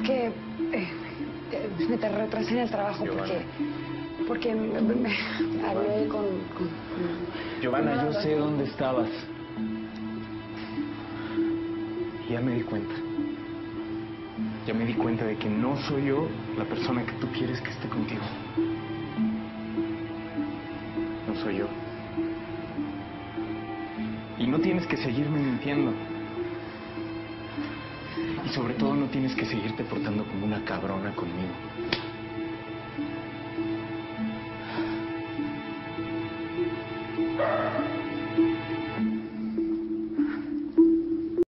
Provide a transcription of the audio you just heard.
que me te retrasé en el trabajo porque me hablé con... Giovanna, yo sé dónde estabas. Y ya me di cuenta. Ya me di cuenta de que no soy yo la persona que tú quieres que esté contigo. No soy yo. Y no tienes que seguirme mintiendo. Y sobre todo no tienes que seguirte portando como una cabrona conmigo.